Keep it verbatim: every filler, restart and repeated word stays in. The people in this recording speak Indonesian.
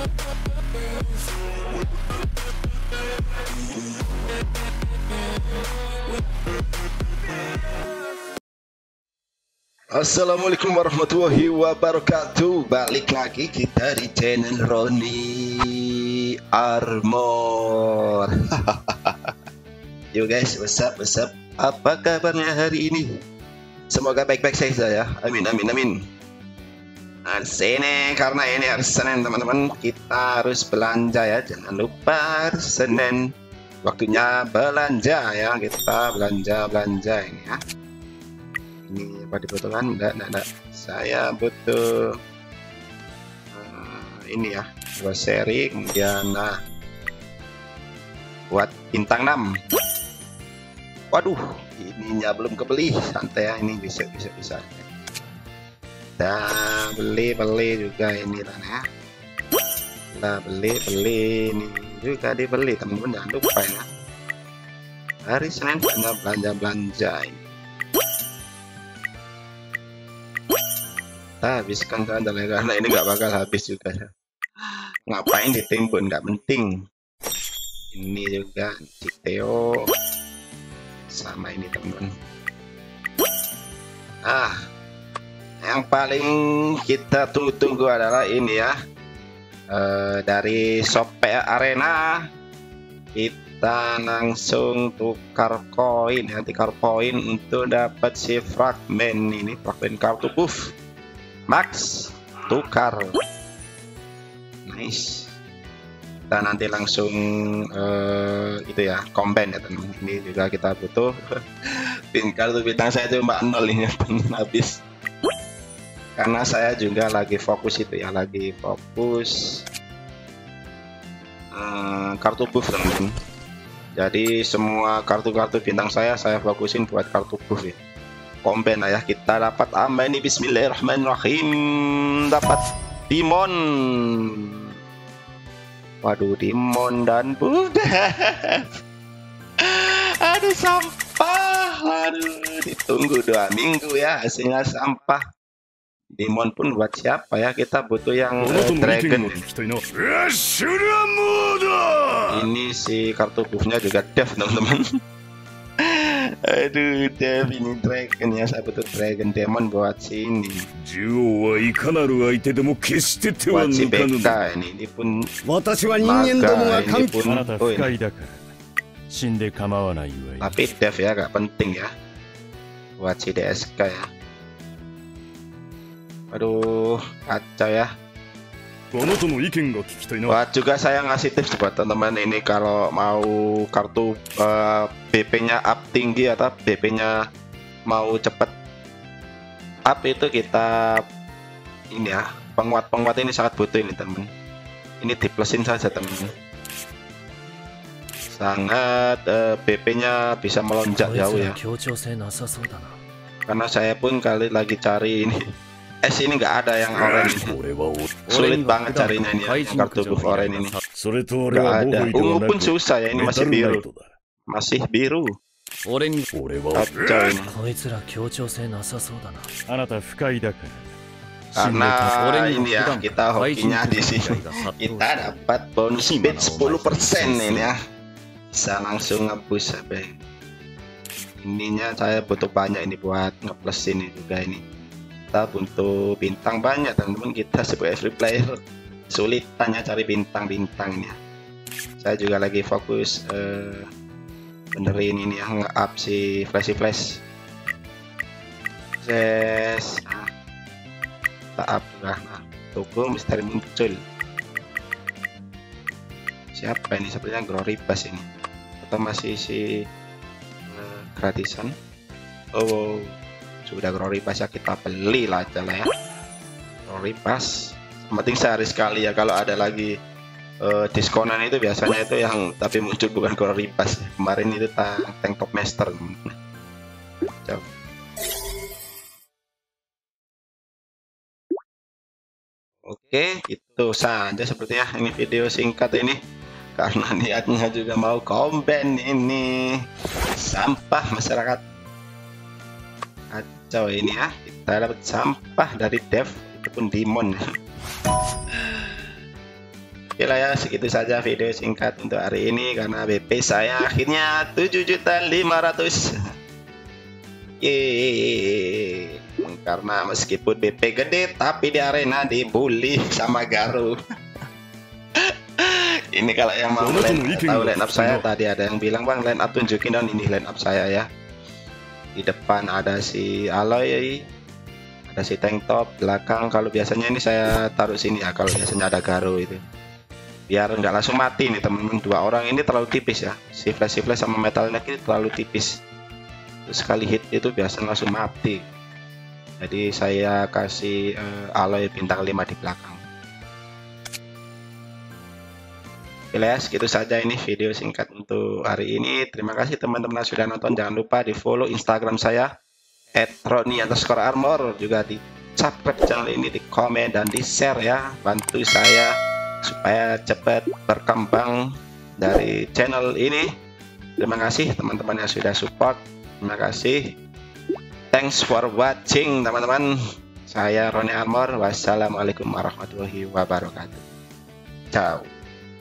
Assalamualaikum warahmatullahi wabarakatuh. Balik lagi kita di channel Roni Armor. Yo guys, what's up, what's up? Apa kabarnya hari ini? Semoga baik-baik saja ya. Amin, amin, amin. Nah, sini karena ini hari Senin teman-teman, kita harus belanja ya. Jangan lupa hari Senin waktunya belanja ya. Kita belanja-belanja ini ya. Ini apa dibutuhkan? Enggak, enggak, enggak. Saya butuh uh, ini ya, dua seri, kemudian nah buat bintang enam. Waduh, ininya belum kebeli, santai ya, ini bisa bisa bisa. Kita beli beli juga ini lah ya. Kita beli beli ini juga dibeli teman-teman, jangan lupa ya. Hari Senin banyak belanja belanja ini. Kita habiskan saja karena ini nggak bakal habis juga ya. Ngapain ditimbun, nggak penting. Ini juga Citeo sama ini teman-teman. Ah, yang paling kita tunggu-tunggu adalah ini ya, e, dari Shopee Arena kita langsung tukar koin ya, tukar koin untuk dapat si fragmen ini, fragmen kartu buff Max, tukar. Nice. Kita nanti langsung uh, itu ya, combine ya teman. Ini juga kita butuh. Pin kartu bintang saya cuma nol ini habis. Karena saya juga lagi fokus itu ya, lagi fokus uh, kartu buff teman. Jadi semua kartu-kartu bintang saya saya fokusin buat kartu buff ya. Combine lah ya, kita dapat apa ini, bismillahirrahmanirrahim, dapat Dimon. Waduh, Dimon dan Budak. Aduh, sampah. Aduh, ditunggu dua minggu ya hasilnya sampah. Dimon pun buat siapa ya, kita butuh yang uh, dragon ya. Ini si kartu buffnya juga dev teman-teman. Aduh, Dev ini dragon ya, saya butuh dragon demon buat sini. Buat si B K ini, ini pun naga, ini pun oh ini. Tapi Dev ya, gak penting ya buat si D S K ya. Aduh, kacau ya. Wah, juga saya ngasih tips buat teman-teman ini, kalau mau kartu uh, B P-nya up tinggi atau B P-nya mau cepet up itu kita ini ya, penguat-penguat ini sangat butuh ini teman. Ini diplusin saja teman. Sangat uh, B P-nya bisa melonjak jauh ya. Karena saya pun kali lagi cari ini. S ini nggak ada yang orange, sulit banget carinya ini ya, kartu buff orange ini nggak ada. Ungu pun susah ya, ini masih biru, masih biru. Kacau ini. Karena ini ya, kita hokinya di sini, kita dapat bonus speed sepuluh persen ini ya, bisa langsung ngebus sampai. Ininya saya butuh banyak ini buat ngeplus ini juga ini. Kita butuh bintang banyak teman-teman, kita sebagai free player sulit tanya cari bintang-bintang ini ya. Saya juga lagi fokus uh, benerin ini yang nge-up si flashy flash. Yes, nah, kita up lah. Nah, tunggu misteri muncul. Siapa ini? Sepertinya Gloribas ini, atau masih si uh, gratisan. Oh, sudah Gloribas ya, kita beli lah aja lah ya. Gloribas penting sehari sekali ya, kalau ada lagi uh, diskonan itu biasanya itu yang tapi muncul bukan Gloribas ya. Kemarin itu tank, tank top master. Coba. Oke, itu saja sepertinya ini video singkat ini, karena niatnya juga mau combine ini sampah masyarakat. Kacau ini ya, kita dapat sampah dari Dev, itu pun Dimon. Oke lah ya, segitu saja video singkat untuk hari ini karena B P saya akhirnya tujuh juta lima ratus. Yeay. Karena meskipun B P gede tapi di arena dibully sama Garu. Ini kalau yang mau line, tahu line up saya tadi ada yang bilang, "Bang, line up tunjukin dong." Ini line up saya ya. Di depan ada si Aloy, ada si Tank Top, belakang kalau biasanya ini saya taruh sini ya, kalau biasanya ada Garu itu. Biar nggak langsung mati nih teman-teman. Dua orang ini terlalu tipis ya. Si flash si flash sama metal neck ini terlalu tipis. Terus sekali hit itu biasa langsung mati. Jadi saya kasih uh, Aloy bintang lima di belakang. Oke ya, segitu saja ini video singkat untuk hari ini. Terima kasih teman-teman yang sudah nonton. Jangan lupa di follow Instagram saya at roni underscore armor. Juga di subscribe channel ini, di komen dan di share ya. Bantu saya supaya cepat berkembang dari channel ini. Terima kasih teman-teman yang sudah support. Terima kasih. Thanks for watching teman-teman. Saya Roni Armor. Wassalamualaikum warahmatullahi wabarakatuh. Ciao.